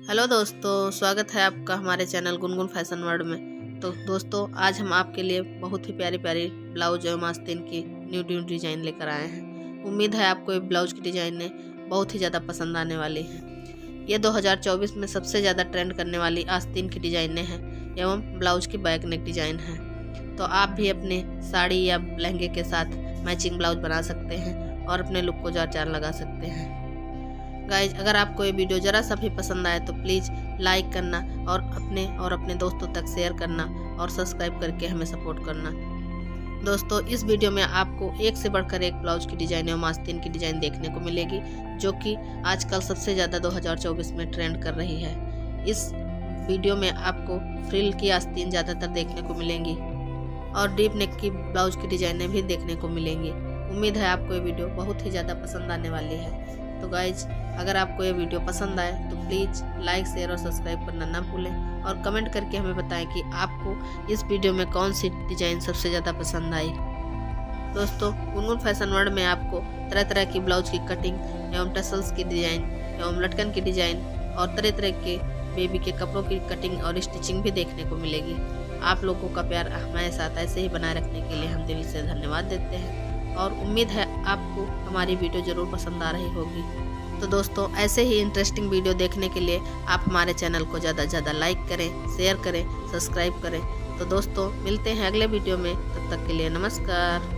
Hello दोस्तों, स्वागत है आपका हमारे चैनल गुनगुन फैशन वर्ल्ड में। तो दोस्तों, आज हम आपके लिए बहुत ही प्यारी प्यारी ब्लाउज एवं आस्तीन की न्यू डिज़ाइन लेकर आए हैं। उम्मीद है आपको ये ब्लाउज की डिज़ाइन ने बहुत ही ज़्यादा पसंद आने वाली है। ये 2024 में सबसे ज़्यादा ट्रेंड करने वाली आस्तीन की डिज़ाइनें हैं एवं ब्लाउज की बैक नेक डिज़ाइन है। तो आप भी अपने साड़ी या लहंगे के साथ मैचिंग ब्लाउज बना सकते हैं और अपने लुक को चार लगा सकते हैं। गाइज, अगर आपको ये वीडियो ज़रा सा भी पसंद आए तो प्लीज़ लाइक करना और अपने दोस्तों तक शेयर करना और सब्सक्राइब करके हमें सपोर्ट करना। दोस्तों, इस वीडियो में आपको एक से बढ़कर एक ब्लाउज की डिज़ाइन एवं आस्तीन की डिज़ाइन देखने को मिलेगी, जो कि आजकल सबसे ज़्यादा 2024 में ट्रेंड कर रही है। इस वीडियो में आपको फ्रिल की आस्तीन ज़्यादातर देखने को मिलेंगी और डीप नेक की ब्लाउज की डिज़ाइनें भी देखने को मिलेंगी। उम्मीद है आपको ये वीडियो बहुत ही ज़्यादा पसंद आने वाली है। तो गाइज, अगर आपको ये वीडियो पसंद आए तो प्लीज़ लाइक शेयर और सब्सक्राइब करना ना भूलें और कमेंट करके हमें बताएं कि आपको इस वीडियो में कौन सी डिज़ाइन सबसे ज़्यादा पसंद आई। दोस्तों, गुनगुन फैशन वर्ल्ड में आपको तरह तरह की ब्लाउज की कटिंग एवं टसल्स की डिज़ाइन एवं लटकन की डिज़ाइन और तरह तरह के बेबी के कपड़ों की कटिंग और स्टिचिंग भी देखने को मिलेगी। आप लोगों का प्यार हमारे साथ ऐसे ही बनाए रखने के लिए हम दिल से धन्यवाद देते हैं और उम्मीद है आपको हमारी वीडियो ज़रूर पसंद आ रही होगी। तो दोस्तों, ऐसे ही इंटरेस्टिंग वीडियो देखने के लिए आप हमारे चैनल को ज़्यादा से ज़्यादा लाइक करें, शेयर करें, सब्सक्राइब करें। तो दोस्तों, मिलते हैं अगले वीडियो में, तब तक के लिए नमस्कार।